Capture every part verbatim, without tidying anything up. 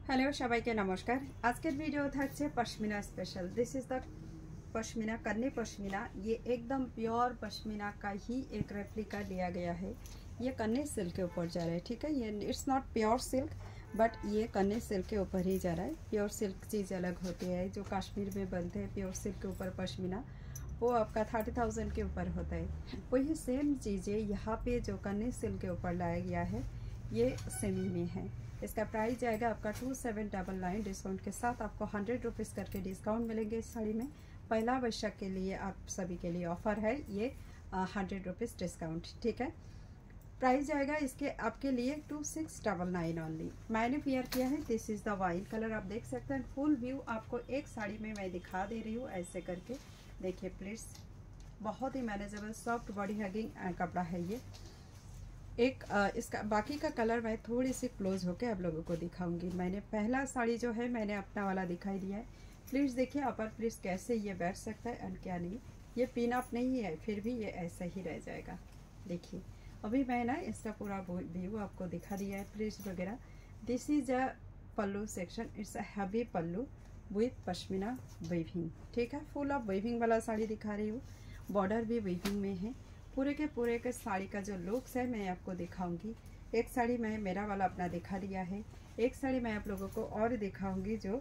Hello সবাইকে নমস্কার। আজকের ভিডিও থাকছে pashmina special. This is the pashmina kani pashmina. ये एकदम प्योर पश्मीना का ही एक रेप्लिका लिया गया है। ये कन्नी सिल्क के ऊपर जा रहा है, ठीक है। ये it's not pure silk but ये कन्नी सिल्क के ऊपर ही जा रहा है। प्योर सिल्क चीज़ अलग होती है, जो कश्मीर में बनते हैं प्योर सिल्क के ऊपर पश्मीना, वो आपका थर्टी थाउजेंड के ऊपर होता है। वही सेम चीज़ें यहाँ पे जो कन्नी सिल्क के ऊपर लाया गया है ये सेमी में है। इसका प्राइस जाएगा आपका two seven double nine. Discount के साथ आपको हंड्रेड रुपीज़ करके डिस्काउंट मिलेंगे इस साड़ी में। पहला वर्षक के लिए आप सभी के लिए ऑफर है ये हंड्रेड रुपीज़ डिस्काउंट, ठीक है। प्राइस जाएगा इसके आपके लिए two six double nine only. मैंने वेयर किया है, this is the wine colour. आप देख सकते हैं फुल व्यू आपको एक साड़ी में मैं दिखा दे रही हूँ ऐसे करके। देखिए प्लीज़, बहुत ही मैनेजेबल सॉफ्ट बॉडी हगिंग कपड़ा है ये। एक आ, इसका बाकी का कलर मैं थोड़ी सी क्लोज होके आप लोगों को दिखाऊंगी। मैंने पहला साड़ी जो है मैंने अपना वाला दिखाई दिया है। प्लीज़ देखिए अपर प्लीज़ कैसे ये बैठ सकता है एंड क्या नहीं। ये पिन अप नहीं है, फिर भी ये ऐसा ही रह जाएगा। देखिए अभी मैं ना इसका पूरा व्यू आपको दिखा दिया है, प्लीज वगैरह। This is a pallu section. It's a heavy pallu with pashmina weaving, ठीक है। फुल ऑफ वीविंग वाला साड़ी दिखा रही हूँ। बॉर्डर भी वीविंग में है। पूरे के पूरे के साड़ी का जो लुक्स है मैं आपको दिखाऊंगी। एक साड़ी मैं मेरा वाला अपना दिखा दिया है, एक साड़ी मैं आप लोगों को और दिखाऊंगी जो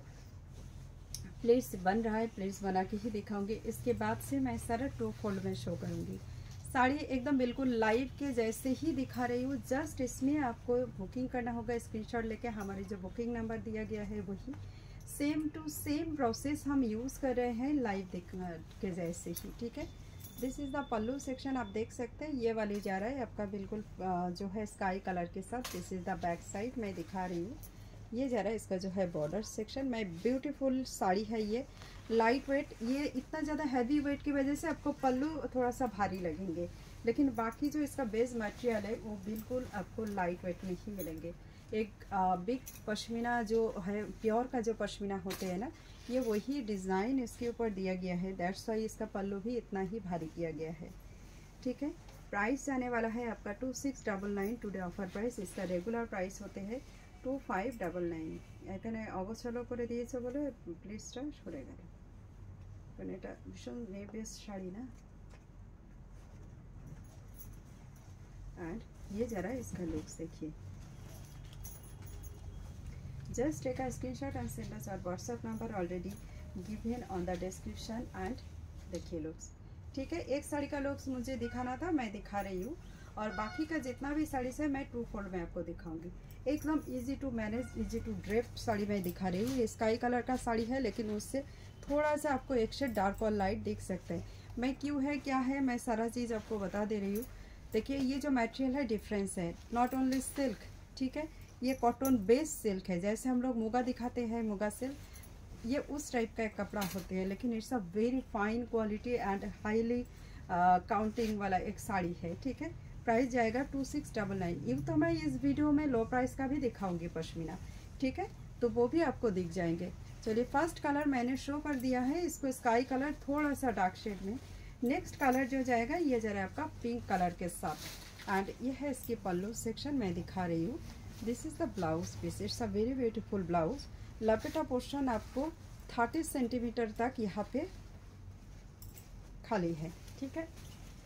प्लीज बन रहा है, प्लीज बना के ही दिखाऊंगी। इसके बाद से मैं सारा टू फोल्ड में शो करूंगी। साड़ी एकदम बिल्कुल लाइव के जैसे ही दिखा रही हूँ। जस्ट इसमें आपको बुकिंग करना होगा, स्क्रीनशॉट लेके। हमारी जो बुकिंग नंबर दिया गया है वही सेम टू सेम प्रोसेस हम यूज़ कर रहे हैं लाइव के जैसे ही, ठीक है। This is the pallu section. आप देख सकते हैं ये वाली जा रहा है आपका बिल्कुल जो है स्काई कलर के साथ। This is the back side मैं दिखा रही हूँ। ये जा रहा है इसका जो है बॉर्डर सेक्शन। मैं ब्यूटीफुल साड़ी है ये, लाइट वेट। ये इतना ज़्यादा हैवी वेट की वजह से आपको पल्लू थोड़ा सा भारी लगेंगे, लेकिन बाकी जो इसका बेस मटेरियल है वो बिल्कुल आपको लाइट वेट में ही मिलेंगे। एक बिग पश्मीना जो है, प्योर का जो पश्मीना होते हैं ना, ये वही डिज़ाइन इसके ऊपर दिया गया है। दैट्स वाई इसका पल्लू भी इतना ही भारी किया गया है, ठीक है। प्राइस जाने वाला है आपका two six double nine today offer price. इसका रेगुलर प्राइस होते हैं टू फाइव डबल नाइन। এখানে অগোছালো করে দিয়েছে বলে প্লিজটা সরে গেল, কারণ এটা ভীষণ নেভেস শাড়ি না। एंड ये जरा इसका लुक्स देखिए। Just take a screenshot and send us our WhatsApp number already given on the description. And देखिए लुक्स, ठीक है। एक साड़ी का लुक्स मुझे दिखाना था, मैं दिखा रही हूँ। और बाकी का जितना भी साड़ी है मैं टू फोल्ड में आपको दिखाऊंगी। एकदम easy to manage, easy to drape sari मैं दिखा रही हूँ। ये स्काई कलर का साड़ी है, लेकिन उससे थोड़ा सा आपको एक शेड डार्क और लाइट दिख सकते हैं। मैं क्यों है क्या है मैं सारा चीज़ आपको बता दे रही हूँ। देखिए ये जो मटेरियल है डिफरेंस है, नॉट ओनली सिल्क, ठीक है। ये कॉटन बेस्ड सिल्क है। जैसे हम लोग मुगा दिखाते हैं, मुगा सिल्क, ये उस टाइप का एक कपड़ा होते हैं, लेकिन it's a very fine quality and highly counting वाला एक साड़ी है, ठीक है। प्राइस जाएगा टू सिक्स डबल नाइन। ये तो मैं इस वीडियो में लो प्राइस का भी दिखाऊंगी पश्मीना, ठीक है, तो वो भी आपको दिख जाएंगे। चलिए फर्स्ट कलर मैंने शो कर दिया है, इसको स्काई कलर थोड़ा सा डार्क शेड में। नेक्स्ट कलर जो जाएगा ये जरा आपका पिंक कलर के साथ। एंड ये है इसकी पल्लू सेक्शन मैं दिखा रही हूँ। This is the blouse piece. It's a very beautiful blouse. लपेटा पोर्शन आपको थर्टी सेंटीमीटर तक यहाँ पे खाली है, ठीक है।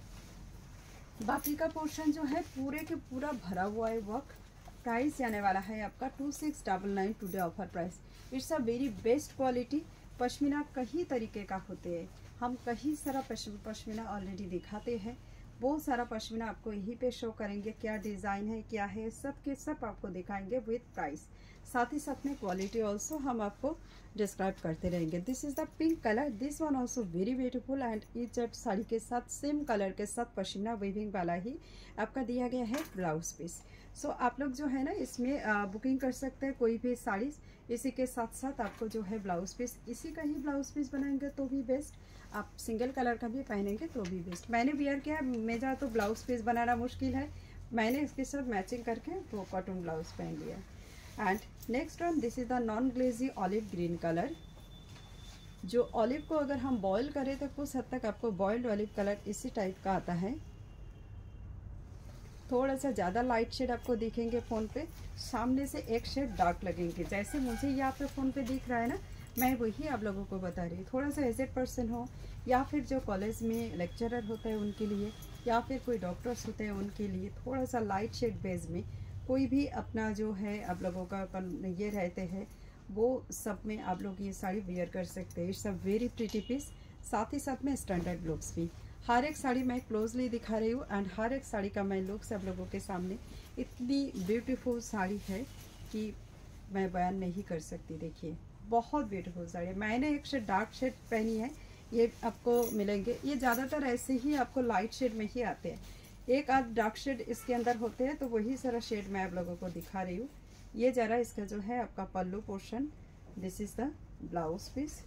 बाकी का पोर्शन जो है पूरे के पूरा भरा हुआ है वर्क। प्राइस जाने वाला है आपका two six double nine today offer price. It's a very best quality. Pashmina कई तरीके का होते हैं, हम कई सारा पश्मीना ऑलरेडी दिखाते हैं। बहुत सारा पश्मीना आपको यहीं पे शो करेंगे, क्या डिज़ाइन है क्या है, सब के सब आपको दिखाएंगे विथ प्राइस। साथ ही साथ में क्वालिटी ऑल्सो हम आपको डिस्क्राइब करते रहेंगे। This is the pink colour. This one also very beautiful. And ये जब साड़ी के साथ सेम कलर के साथ पश्मीना वीविंग वाला ही आपका दिया गया है ब्लाउज पीस। सो आप लोग जो है ना इसमें बुकिंग कर सकते हैं कोई भी साड़ी। इसी के साथ साथ आपको जो है ब्लाउज पीस, इसी का ही ब्लाउज पीस बनाएंगे तो भी बेस्ट। आप सिंगल कलर का भी पहनेंगे तो भी बेस्ट। मैंने वियर किया, मेरा तो ब्लाउज पीस बनाना मुश्किल है, मैंने इसके साथ मैचिंग करके वो कॉटन ब्लाउज पहन लिया। And next one, this is the non glazy olive green colour. जो ऑलिव को अगर हम बॉईल करें तो कुछ हद तक आपको बॉइल्ड ऑलिव कलर इसी टाइप का आता है। थोड़ा सा ज़्यादा लाइट शेड आपको दिखेंगे फ़ोन पे, सामने से एक शेड डार्क लगेंगे। जैसे मुझे यहाँ पे फ़ोन पे दिख रहा है ना, मैं वही आप लोगों को बता रही हूँ। थोड़ा सा एजेड पर्सन हो या फिर जो कॉलेज में लेक्चरर होता है उनके लिए, या फिर कोई डॉक्टर्स होते हैं उनके लिए, थोड़ा सा लाइट शेड बेस में कोई भी अपना जो है आप लोगों का ये रहते हैं, वो सब में आप लोग ये साड़ी वेयर कर सकते हैं। It's a very pretty piece, साथ ही साथ में स्टैंडर्ड लुक्स भी। हर एक साड़ी मैं क्लोजली दिखा रही हूँ एंड हर एक साड़ी का मैं लुक्स आप लोगों के सामने, इतनी ब्यूटीफुल साड़ी है कि मैं बयान नहीं कर सकती। देखिए बहुत ब्यूटीफुल साड़ी है। मैंने एक शेड डार्क शेड पहनी है, ये आपको मिलेंगे। ये ज़्यादातर ऐसे ही आपको लाइट शेड में ही आते हैं, एक आध डार्क शेड इसके अंदर होते हैं, तो वही सारा शेड मैं आप लोगों को दिखा रही हूँ। ये जरा इसका जो है आपका pallu portion, this is the blouse piece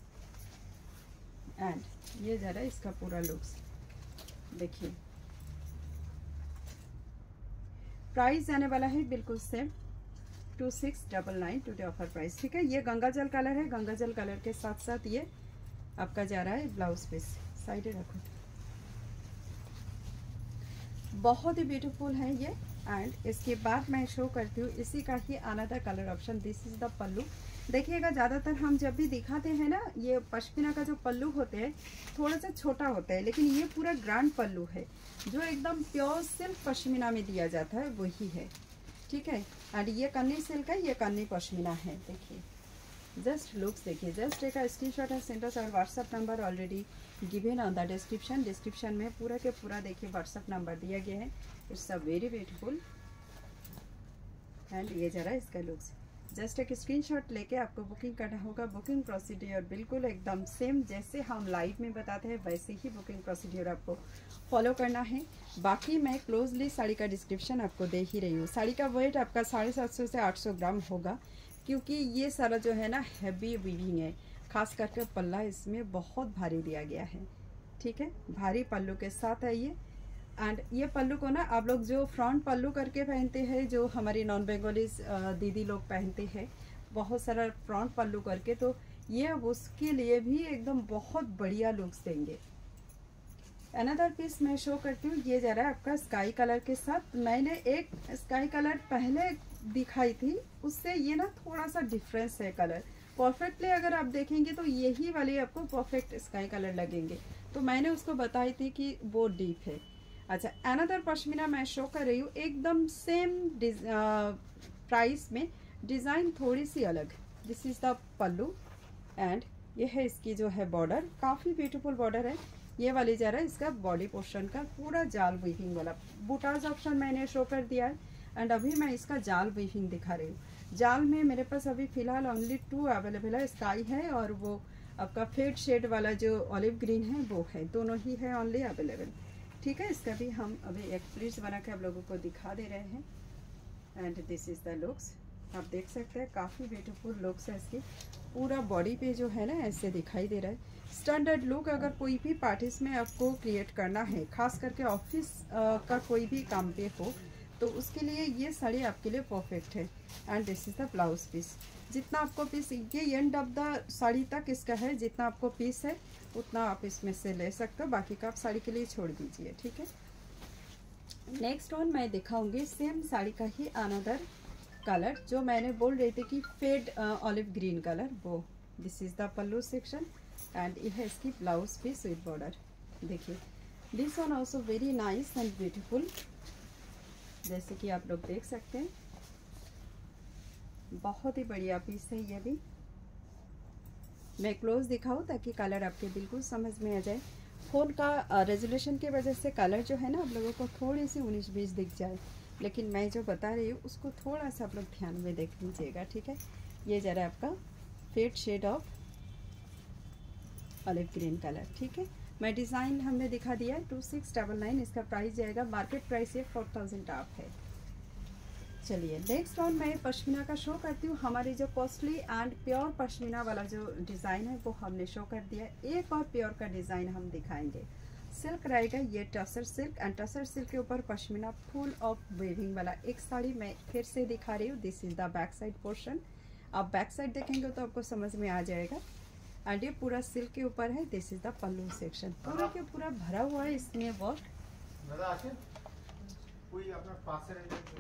and ये जरा इसका पूरा लुक्स देखिए। प्राइस जाने वाला है बिल्कुल same two six double nine today offer price, ठीक है। ये गंगा जल कलर है, गंगा जल कलर के साथ साथ ये आपका जा रहा है ब्लाउज पीस। साइडे रखो, बहुत ही ब्यूटीफुल है ये। एंड इसके बाद मैं शो करती हूँ इसी का ही another colour option. This is the pallu. देखिएगा ज़्यादातर हम जब भी दिखाते हैं ना, ये पश्मीना का जो पल्लू होते हैं थोड़ा सा छोटा होता है, लेकिन ये पूरा ग्रैंड पल्लू है जो एकदम प्योर सिल्क पश्मीना में दिया जाता है, वही है, ठीक है। एंड ये कन्नी सिल्क है, ये कन्नी पश्मीना है। देखिए जस्ट लुक्स देखिए, जस्ट एक स्क्रीन शॉट है, send us our WhatsApp number already given on the description. Description में पूरा के पूरा देखिए व्हाट्सअप नंबर दिया गया है। It's a very beautiful and ये जरा इसका लुक्स, जस्ट एक स्क्रीनशॉट लेके आपको बुकिंग करना होगा। बुकिंग प्रोसीड्यूर बिल्कुल एकदम सेम जैसे हम लाइव में बताते हैं वैसे ही बुकिंग प्रोसीड्यूर आपको फॉलो करना है। बाकी मैं क्लोजली साड़ी का डिस्क्रिप्शन आपको दे ही रही हूँ। साड़ी का वेट आपका साढ़े सात सौ से आठ सौ ग्राम होगा, क्योंकि ये सारा जो है ना हैवी वीविंग है, खास करके पल्ला इसमें बहुत भारी दिया गया है, ठीक है। भारी पल्लू के साथ है ये। एंड ये पल्लू को ना आप लोग जो फ्रंट पल्लू करके पहनते हैं, जो हमारी नॉन बेंगोलीज दीदी लोग पहनते हैं बहुत सारा फ्रंट पल्लू करके, तो ये उसके लिए भी एकदम बहुत बढ़िया लुक्स देंगे। अनदर पीस मैं शो करती हूँ, ये जा रहा है आपका स्काई कलर के साथ। मैंने एक स्काई कलर पहले दिखाई थी, उससे ये ना थोड़ा सा डिफरेंस है कलर। परफेक्टली अगर आप देखेंगे तो यही वाले आपको परफेक्ट स्काई कलर लगेंगे, तो मैंने उसको बताई थी कि वो डीप है। अच्छा, अनदर पश्मीना मैं शो कर रही हूँ, एकदम सेम प्राइस में, डिज़ाइन थोड़ी सी अलग। This is the pallu and ये है इसकी जो है बॉर्डर, काफ़ी ब्यूटीफुल बॉर्डर है। ये वाली जा रहा है इसका बॉडी पोर्शन का पूरा जाल वीविंग वाला। बूटाज ऑप्शन मैंने शो कर दिया है एंड अभी मैं इसका जाल वीविंग दिखा रही हूँ। जाल में मेरे पास अभी फ़िलहाल ओनली टू अवेलेबल है, स्काई है और वो आपका फेड शेड वाला जो ऑलिव ग्रीन है वो है, दोनों ही है ओनली अवेलेबल, ठीक है। इसका भी हम अभी एक प्लीट्स बना के आप लोगों को दिखा दे रहे हैं and this is the looks. आप देख सकते हैं काफ़ी ब्यूटीफुल लुक्स है इसकी। पूरा बॉडी पे जो है ना ऐसे दिखाई दे रहा है। स्टैंडर्ड लुक अगर कोई भी पार्टीज में आपको क्रिएट करना है, खास करके ऑफिस का कोई भी काम पे हो, तो उसके लिए ये साड़ी आपके लिए परफेक्ट है। And this is the blouse piece. जितना आपको पीस, ये एंड ऑफ द साड़ी तक इसका है, जितना आपको पीस है उतना आप इसमें से ले सकते हो, बाकी का आप साड़ी के लिए छोड़ दीजिए, ठीक है। नेक्स्ट वन मैं दिखाऊंगी सेम साड़ी का ही अनदर कलर, जो मैंने बोल रही थी कि फेड ऑलिव ग्रीन कलर, वो this is the pallu section and ये है इसकी ब्लाउज पीस विद बॉर्डर। देखिए this one also very nice and beautiful, जैसे कि आप लोग देख सकते हैं बहुत ही बढ़िया पीस है ये भी। मैं क्लोज दिखाऊं ताकि कलर आपके बिल्कुल समझ में आ जाए। फ़ोन का रेजोल्यूशन की वजह से कलर जो है ना आप लोगों को थोड़ी सी उन्नीस बीस दिख जाए, लेकिन मैं जो बता रही हूँ उसको थोड़ा सा आप लोग ध्यान में देख लीजिएगा, ठीक है। ये जरा आपका fade shade of olive green colour, ठीक है। मैं डिज़ाइन हमने दिखा दिया है, टू सिक्स डबल नाइन इसका प्राइस जाएगा। मार्केट प्राइस ये फोर थाउजेंड ऑफ है। चलिए नेक्स्ट राउंड मैं पश्मीना का शो करती हूँ। हमारी जो कॉस्टली एंड प्योर पश्मीना वाला जो डिज़ाइन है वो हमने शो कर दिया है। एक और प्योर का डिज़ाइन हम दिखाएंगे। सिल्क रहेगा ये tussar silk and tussar silk के ऊपर पश्मीना फुल ऑफ वेविंग वाला एक साड़ी मैं फिर से दिखा रही हूँ। This is the back side portion. आप बैक साइड देखेंगे तो आपको समझ में आ जाएगा। एंड ये पूरा सिल्क के ऊपर है। This is the pallu section, पूरा के पूरा भरा हुआ है इसमें वर्क। ওই আপনার পাশের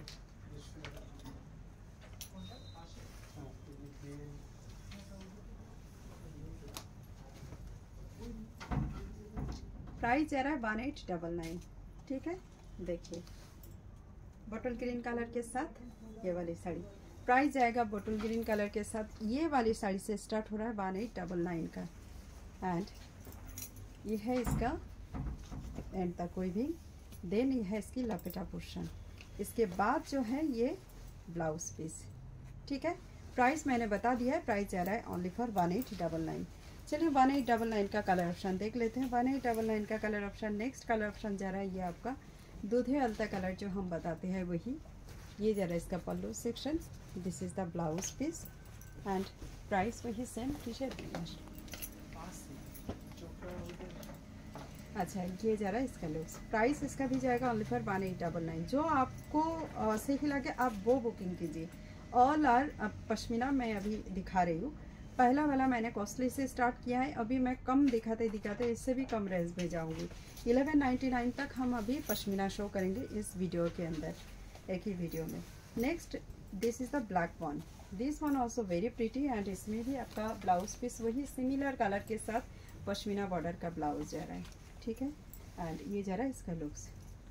प्राइस जा रहा है वन एट डबल नाइन। ठीक है, देखिए बॉटल ग्रीन कलर के साथ ये वाली साड़ी, प्राइस जाएगा बॉटल ग्रीन कलर के साथ ये वाली साड़ी से स्टार्ट हो रहा है वन एट डबल नाइन का। एंड ये है इसका एंड तक कोई भी, देन ये है इसकी लपेटा पोर्शन, इसके बाद जो है ये ब्लाउज पीस। ठीक है, प्राइस मैंने बता दिया है, प्राइस जा रहा है only for one eight double nine. चलिए वन एट डबल नाइन का कलर ऑप्शन देख लेते हैं। वन एट डबल नाइन का colour option, next colour option जा रहा है ये आपका दूधे अलता कलर जो हम बताते हैं वही। ये जा रहा है इसका pallu section, this is the blouse piece and price वही सेम। ठीक है, अच्छा ये जा रहा है इसका लुक्स, प्राइस इसका भी जाएगा only for one eight double nine. जो आपको आ, सही लगे आप वो बुकिंग कीजिए। ऑल आर पश्मीना मैं अभी दिखा रही हूँ, पहला वाला मैंने कॉस्टली से स्टार्ट किया है, अभी मैं कम दिखाते दिखाते इससे भी कम रेंज में जाऊंगी। इलेवन नाइन्टी नाइन तक हम अभी पश्मीना शो करेंगे इस वीडियो के अंदर, एक ही वीडियो में। Next this is the black one, this one also very pretty and इसमें भी आपका ब्लाउज पीस वही सिमिलर कलर के साथ पश्मीना बॉर्डर का ब्लाउज जा रहा है। ठीक है, एंड ये जा रहा है इसका लुक्स।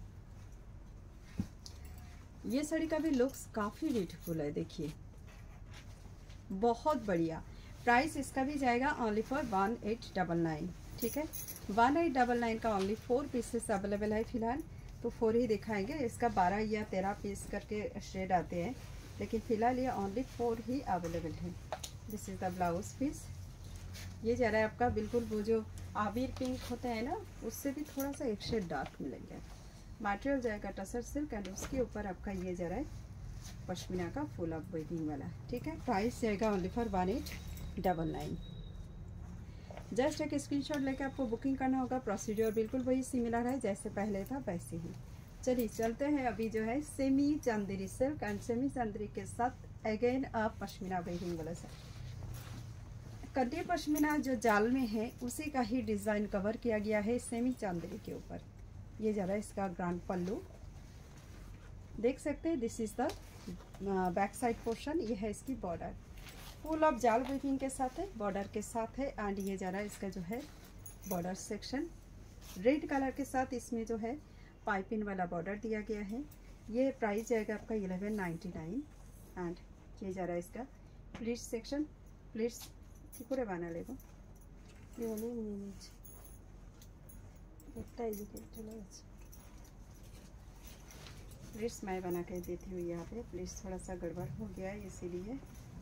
ये साड़ी का भी लुक्स काफ़ी ब्यूटीफुल है, देखिए बहुत बढ़िया। प्राइस इसका भी जाएगा only for one eight double nine. ठीक है, वन एट डबल नाइन का ओनली फोर पीसेस अवेलेबल है फिलहाल, तो फोर ही दिखाएंगे। इसका बारह या तेरह पीस करके शेड आते हैं, लेकिन फिलहाल ये ओनली फोर ही अवेलेबल है। This is the blouse piece. ये जा रहा है आपका बिल्कुल वो जो आबिर पिंक होता है ना, उससे भी थोड़ा सा एक शेड डार्क मिलेंगे। मटेरियल जाएगा टसर सिल्क एंड उसके ऊपर आपका ये जा रहा है पश्मीना का फुल अप वेविंग वाला। ठीक है, प्राइस जाएगा only for one eight double nine. Just एक स्क्रीनशॉट लेके आपको बुकिंग करना होगा। प्रोसीजर बिल्कुल वही सिमिलर है जैसे पहले था वैसे ही। चलिए चलते हैं अभी जो है semi Chanderi silk and semi Chanderi के साथ अगेन आप पश्मीना वेविंग वाला सेट। कड्डी पश्मीना जो जाल में है उसी का ही डिज़ाइन कवर किया गया है सेमी चांदेरी के ऊपर। ये जा रहा है इसका ग्रांड पल्लू, देख सकते हैं। This is the back side portion, ये है इसकी बॉर्डर, फुल ऑफ जाल वीविंग के साथ है, बॉर्डर के साथ है। एंड ये जा रहा है इसका जो है बॉर्डर सेक्शन रेड कलर के साथ, इसमें जो है पाइपिंग वाला बॉर्डर दिया गया है। ये प्राइस जाएगा आपका इलेवन नाइन्टी नाइन। एंड ये जा रहा है इसका प्लीट्स सेक्शन, प्लीट्स করে বানালে গো ये वाले इमेज एक टाइप के चला আছে प्लीट्स मैं बना के देती हूँ यहाँ पे। प्लीट्स थोड़ा सा गड़बड़ हो गया है इसीलिए।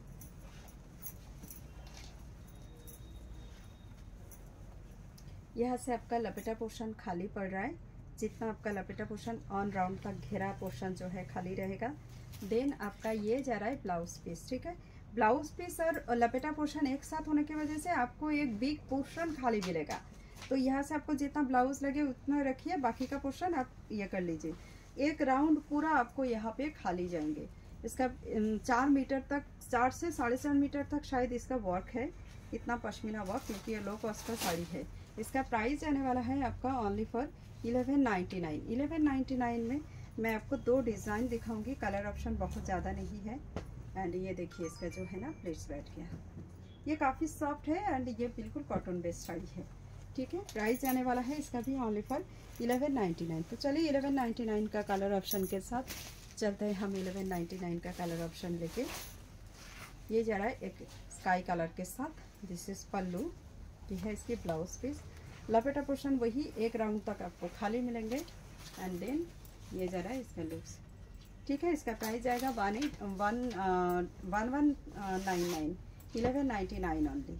यहाँ से आपका लपेटा पोर्शन खाली पड़ रहा है, जितना आपका लपेटा पोर्शन ऑन राउंड तक घेरा पोर्शन जो है खाली रहेगा। देन आपका ये जा रहा है ब्लाउज पीस। ठीक है, ब्लाउज पीस और लपेटा पोर्शन एक साथ होने की वजह से आपको एक बिग पोर्शन खाली मिलेगा। तो यहाँ से आपको जितना ब्लाउज लगे उतना रखिए, बाकी का पोर्शन आप ये कर लीजिए। एक राउंड पूरा आपको यहाँ पे खाली जाएंगे। इसका चार मीटर तक, चार से साढ़े चार मीटर तक शायद इसका वर्क है, इतना पश्मीना वर्क, क्योंकि ये लो कॉस्ट का साड़ी है। इसका प्राइस जाने वाला है आपका only for eleven ninety nine. Eleven ninety nine में मैं आपको दो डिज़ाइन दिखाऊंगी, कलर ऑप्शन बहुत ज़्यादा नहीं है। एंड ये देखिए इसका जो है ना प्लेट्स बैठ गया, ये काफ़ी सॉफ्ट है एंड ये बिल्कुल कॉटन बेस्ड साड़ी है। ठीक है, प्राइस जाने वाला है इसका भी only for eleven ninety nine. तो चलिए इलेवन नाइन्टी नाइन का कलर ऑप्शन के साथ चलते हैं हम। इलेवन नाइन्टी नाइन का कलर ऑप्शन लेके ये जा रहा है एक स्काई कलर के साथ, दिस इज पल्लू, ये है इसकी ब्लाउज पीस। लपेटा पोर्शन वही एक राउंड तक आपको खाली मिलेंगे। एंड देन ये जा रहा है इसका लुक्स। ठीक है, इसका प्राइस जाएगा one eight one one one nine nine eleven ninety nine only.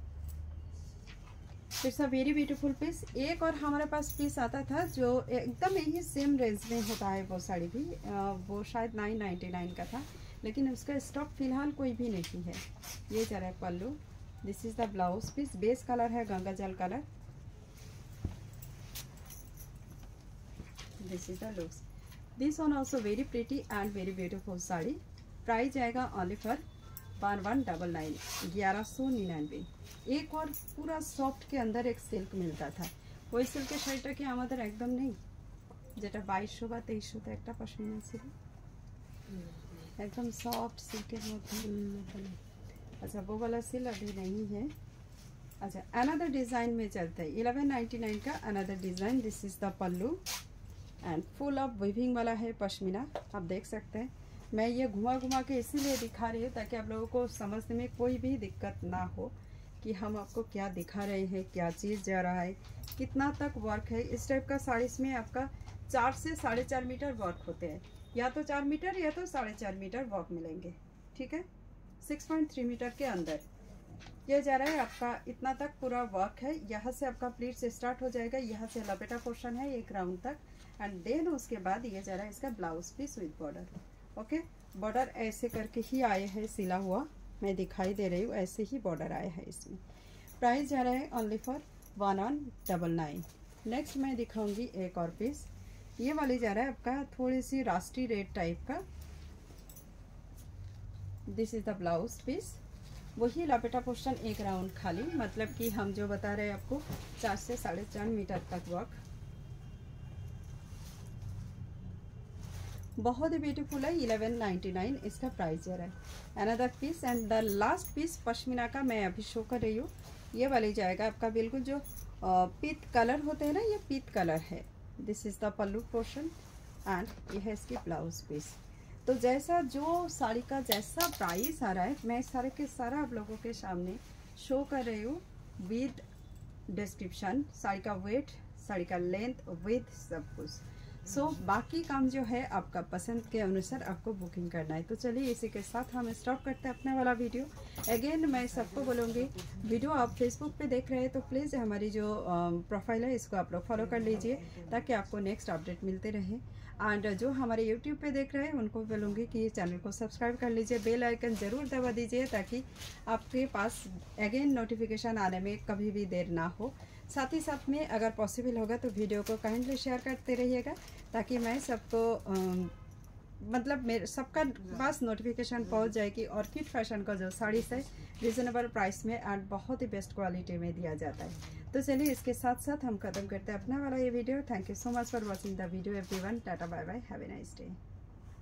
It's a very beautiful piece. एक और हमारे पास पीस आता था जो एकदम यही सेम रेंज में होता है, वो साड़ी भी वो शायद नाइन नाइन्टी नाइन का था, लेकिन उसका स्टॉक फिलहाल कोई भी नहीं है। ये जा रहा है pallu, this is the blouse piece, base colour है गंगा जल colour, this is the looks. This one also very pretty and very beautiful sari. Price जाएगा only for one one double nine, ग्यारह सौ निन्यानवे। एक और पूरा सॉफ्ट के अंदर एक सिल्क मिलता था, वही सिल्क শাড়িটা কি আমাদের একদম নেই? যেটা বাইশশো বা তেইশশোতে একটা পশমিনা ছিল, एकदम सॉफ्ट सिल्क में। अच्छा वो वाला सिल अभी नहीं है। अच्छा अनदर डिज़ाइन में चलते हैं। इलेवन नाइन्टी नाइन का another design. This is the pallu and full of weaving वाला है पश्मीना। आप देख सकते हैं मैं ये घुमा घुमा के इसीलिए दिखा रही हूँ ताकि आप लोगों को समझने में कोई भी दिक्कत ना हो कि हम आपको क्या दिखा रहे हैं, क्या चीज़ जा रहा है, कितना तक वर्क है। इस टाइप का साड़ीज़ में आपका चार से साढ़े चार मीटर वर्क होते हैं, या तो चार मीटर या तो साढ़े चार मीटर वर्क मिलेंगे। ठीक है, सिक्स पॉइंट थ्री मीटर के अंदर ये जा रहा है आपका। इतना तक पूरा वर्क है। यहाँ से आपका प्लीट से स्टार्ट हो जाएगा, यहाँ से लपेटा पोर्शन है एक राउंड तक एंड देन उसके बाद ये जा रहा है इसका blouse piece with border. Okay, border ऐसे करके ही आए हैं सिला हुआ, मैं दिखाई दे रही हूँ, ऐसे ही बॉर्डर आया है इसमें। प्राइस जा रहा है only for one on double nine. Next मैं दिखाऊंगी एक और पीस। ये वाली जा रहा है आपका थोड़ी सी रास्टी रेड टाइप का। This is the blouse piece. वही लपेटा पोर्शन एक राउंड खाली, मतलब कि हम जो बता रहे हैं आपको चार से साढ़े चार मीटर तक वर्क। बहुत ही ब्यूटीफुल है। इलेवन नाइन्टी नाइन इसका प्राइस जा रहा है। Another piece and the last piece pashmina का मैं अभी शो कर रही हूँ। ये वाली जाएगा आपका बिल्कुल जो पीत कलर होते हैं ना, ये पीत कलर है। This is the pallu portion and ये है इसकी ब्लाउज पीस। तो जैसा जो साड़ी का जैसा प्राइस आ रहा है मैं सारे के सारा आप लोगों के सामने शो कर रही हूँ विद डिस्क्रिप्शन, साड़ी का वेट, साड़ी का लेंथ विद सब कुछ। सो so, बाकी काम जो है आपका पसंद के अनुसार आपको बुकिंग करना है। तो चलिए इसी के साथ हम स्टॉप करते हैं अपने वाला वीडियो। अगेन मैं सबको बोलूँगी, वीडियो आप फेसबुक पे देख रहे हैं तो प्लीज़ हमारी जो प्रोफाइल है इसको आप लोग फॉलो कर लीजिए ताकि आपको नेक्स्ट अपडेट मिलते रहे। एंड जो हमारे यूट्यूब पे देख रहे हैं उनको बोलूँगी कि चैनल को सब्सक्राइब कर लीजिए, बेल आइकन ज़रूर दबा दीजिए ताकि आपके पास अगेन नोटिफिकेशन आने में कभी भी देर ना हो। साथ ही साथ में अगर पॉसिबल होगा तो वीडियो को काइंडली शेयर करते रहिएगा ताकि मैं सबको मतलब मेरे सबका पास नोटिफिकेशन पहुंच जाएगी। ऑर्किड फैशन का जो साड़ी है रिजनेबल प्राइस में एंड बहुत ही बेस्ट क्वालिटी में दिया जाता है। तो चलिए इसके साथ साथ हम खत्म करते हैं अपना वाला ये video. Thank you so much for watching the video everyone. Tata bye bye, have a nice day.